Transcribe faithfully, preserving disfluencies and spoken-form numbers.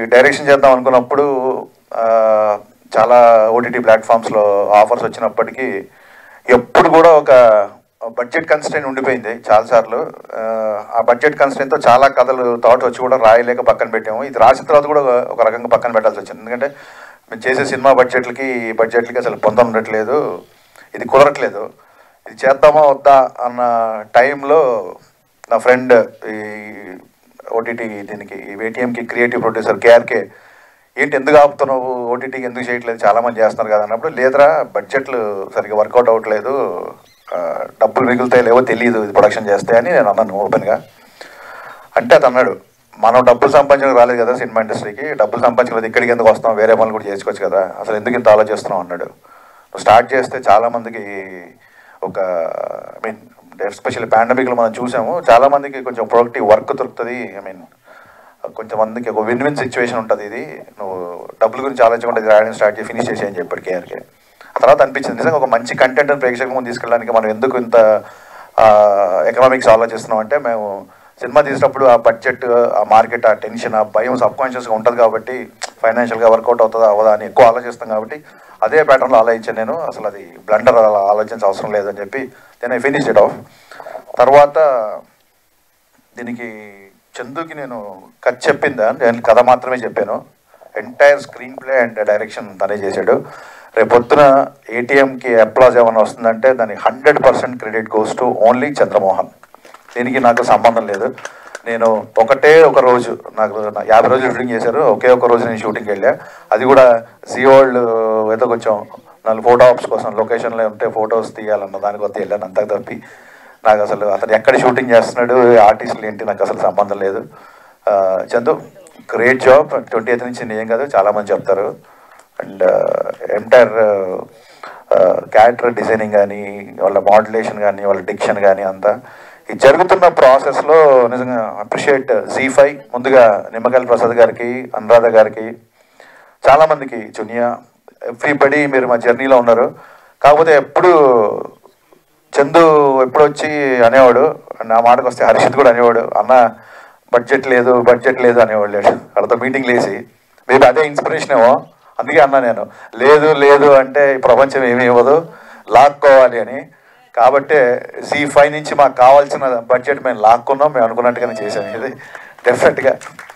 Direction చేద్దాం అనుకున్నప్పుడు చాలా ఓటీటీ ప్లాట్ఫామ్స్లో ఆఫర్స్ వచ్చినప్పటికీ ఎప్పుడు కూడా ఒక బడ్జెట్ కన్స్ట్రెయిన్ ఉండిపోయింది చాలాసార్లు. ఆ బడ్జెట్ కన్స్ట్రెయిన్తో చాలా కథలు థాట్స్ వచ్చి కూడా రాయలేక పక్కన పెట్టాము. ఇది రాసిన తర్వాత కూడా ఒక రకంగా పక్కన పెట్టాల్సి వచ్చింది. ఎందుకంటే మేము చేసే సినిమా బడ్జెట్లకి ఈ బడ్జెట్లకి అసలు పొందం ఉండట్లేదు, ఇది కుదరట్లేదు. ఇది చేద్దామా వద్దా అన్న టైంలో నా ఫ్రెండ్ ఈ ఓటీటీ దీనికి ఏటీఎంకి క్రియేటివ్ ప్రొడ్యూసర్ కేఆర్కే, ఏంటి ఎందుకు ఆపుతున్నావు, ఓటీటీకి ఎందుకు చేయట్లేదు, చాలామంది చేస్తున్నారు కదా అన్నప్పుడు, లేదురా బడ్జెట్లు సరిగ్గా వర్కౌట్ అవ్వట్లేదు, డబ్బులు మిగులుతాయి లేవో తెలియదు ఇది ప్రొడక్షన్ చేస్తే అని నేను అన్నాను ఓపెన్గా. అంటే అది అన్నాడు, మనం డబ్బులు సంపాదించడానికి రాలేదు కదా సినిమా ఇండస్ట్రీకి, డబ్బులు సంపాదించలేదు ఇక్కడికి ఎందుకు వస్తాం, వేరే పనులు కూడా చేసుకోవచ్చు కదా, అసలు ఎందుకు ఇంత ఆలోచిస్తున్నాం అన్నాడు. నువ్వు స్టార్ట్ చేస్తే చాలామందికి ఒక ఐ మీన్ ఎస్పెషల్లీ పాండమిక్లో మనం చూసాము, చాలామందికి కొంచెం ప్రొడక్టివ్ వర్క్ దొరుకుతుంది. ఐ మీన్ కొంచెం మందికి ఒక విన్ విన్ సిచ్యువేషన్ ఉంటుంది. ఇది నువ్వు డబ్బుల గురించి ఆలోచించకుండా ఇది రాయడం స్టార్ట్ చేసి ఫినిష్ చేసి అని చెప్పాడు కేఆర్కే. ఆ తర్వాత అనిపించింది నిజంగా ఒక మంచి కంటెంట్ ప్రేక్షకుల ముందు తీసుకెళ్ళడానికి మనం ఎందుకు ఇంత ఎకనామిక్స్ ఆలోచిస్తున్నాం అంటే, మేము సినిమా తీసినప్పుడు ఆ బడ్జెట్, ఆ మార్కెట్, ఆ టెన్షన్, ఆ భయం సబ్ కాన్షియస్గా ఉంటుంది కాబట్టి ఫైనాన్షియల్గా వర్కౌట్ అవుతుందా అవదా అని ఎక్కువ ఆలోచిస్తాం కాబట్టి అదే ప్యాటర్న్లో ఆలోచించాను నేను. అసలు అది బ్లండర్ అలా ఆలోచించే అవసరం లేదని చెప్పి then I finished it off. తర్వాత దీనికి చందుకి నేను కథ చెప్పిందా, నేను కథ మాత్రమే చెప్పాను. Entire screenplay and direction తనే చేశాడు. రేపు పొద్దున ఏటీఎంకి అప్లాజ్ ఏమైనా వస్తుందంటే దానికి hundred percent credit goes to only Chandramohan. దీనికి నాకు సంబంధం లేదు. నేను ఒకటే ఒక రోజు, నాకు యాభై రోజులు షూటింగ్ చేశారు, ఒకే ఒక రోజు నేను షూటింగ్కి వెళ్ళా. అది కూడా జీ వరల్డ్ ఏదో కొంచెం నాలుగు ఫోటో ఆప్స్ కోసం లొకేషన్లో ఉంటే ఫొటోస్ తీయాలన్న దానికి వస్తే వెళ్ళాను. అంతకు తప్పి నాకు అసలు అతను ఎక్కడ షూటింగ్ చేస్తున్నాడు, ఆర్టిస్టులు ఏంటి నాకు అసలు సంబంధం లేదు. Chandu great job. Twenty eighth నుంచి నేను కాదు చాలామంది చెప్తారు. అండ్ ఎంటైర్ క్యారెక్టర్ డిజైనింగ్ కానీ, వాళ్ళ మాడ్యులేషన్ కానీ, వాళ్ళ డిక్షన్ కానీ అంతా ఈ జరుగుతున్న ప్రాసెస్లో నిజంగా అప్రిషియేట్ జీ ఫైవ్, ముందుగా నిమ్మకాయల ప్రసాద్ గారికి, అనురాధ గారికి, చాలామందికి, జునియా, ఎవ్రీబడి మీరు మా జర్నీలో ఉన్నారు. కాకపోతే ఎప్పుడు చందు ఎప్పుడు వచ్చి అనేవాడు, నా మాటకు వస్తే హర్షిత్ కూడా అనేవాడు, అన్న బడ్జెట్ లేదు బడ్జెట్ లేదు అనేవాళ్ళు. వాళ్ళతో మీటింగ్ లేసి మేబీ అదే ఇన్స్పిరేషన్ ఏమో, అందుకే అన్నా నేను, లేదు లేదు అంటే ఈ ప్రపంచం ఏమీ ఇవ్వదు, లాక్కోవాలి అని. కాబట్టి జీ ఫైవ్ నుంచి మాకు కావాల్సిన బడ్జెట్ మేము లాక్కున్నాం, మేము అనుకున్నట్టుగానే చేసాం. ఇది డెఫినెట్గా